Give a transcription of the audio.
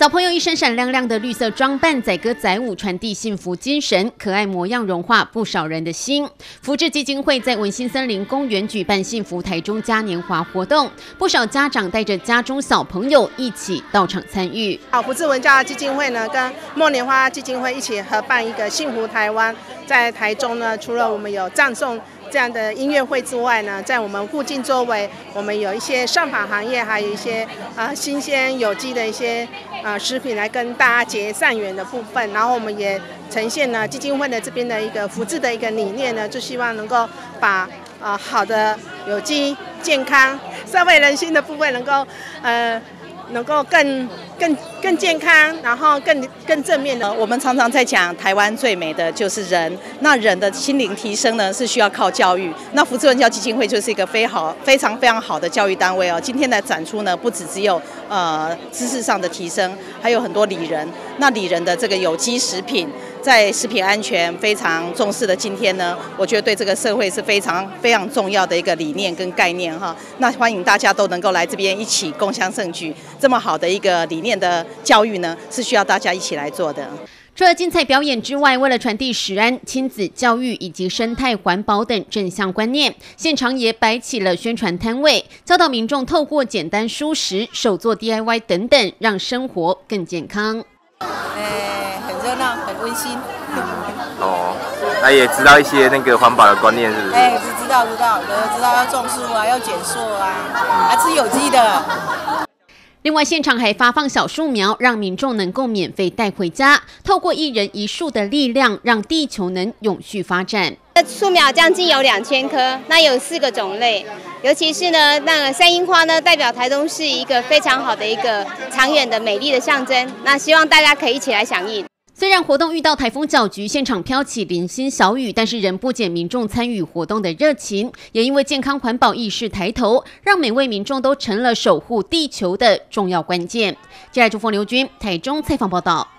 小朋友一身闪亮亮的绿色装扮，载歌载舞，传递幸福精神，可爱模样融化不少人的心。福智基金会在文心森林公园举办幸福台中嘉年华活动，不少家长带着家中小朋友一起到场参与。 福智文教基金会呢，跟梦莲花基金会一起合办一个幸福台湾。在台中呢，除了我们有葬送这样的音乐会之外呢，在我们附近周围，我们有一些上访行业，还有一些新鲜有机的一些食品来跟大家结善缘的部分。然后我们也呈现了基金会的这边的一个福智的一个理念呢，就希望能够把好的有机、健康、社会人心的部分能够更健康，然后更正面的。 我们常常在讲台湾最美的就是人，那人的心灵提升呢是需要靠教育。那福智文教基金会就是一个非常好的教育单位哦。今天的展出呢，不只有知识上的提升，还有很多里仁。那里仁的这个有机食品，在食品安全非常重视的今天呢，我觉得对这个社会是非常重要的一个理念跟概念哈。那欢迎大家都能够来这边一起共襄盛举。这么好的一个理念的教育呢，是需要大家一起来做的。 除了精彩表演之外，为了传递食安、亲子教育以及生态环保等正向观念，现场也摆起了宣传摊位，教导民众透过简单蔬食、手作 DIY 等等，让生活更健康。 很热闹，很温馨。 他也知道一些那个环保的观念，是不是？ 知道要种树啊，要减塑啊，还吃有机的。 另外，现场还发放小树苗，让民众能够免费带回家。透过一人一树的力量，让地球能永续发展。 树苗将近有2000棵，那有4个种类，尤其是呢，那个山樱花呢，代表台中市一个非常好的一个长远的美丽的象征。那希望大家可以一起来响应。 虽然活动遇到台风搅局，现场飘起零星小雨，但是仍不减民众参与活动的热情。也因为健康环保意识抬头，让每位民众都成了守护地球的重要关键。接下来，主播刘军台中采访报道。